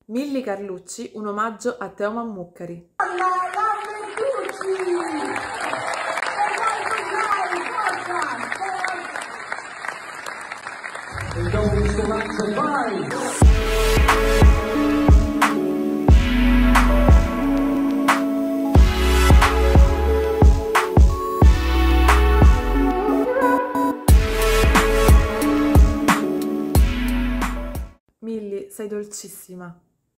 Milly Carlucci, un omaggio a Teo Mammucari. Milly, sei dolcissima.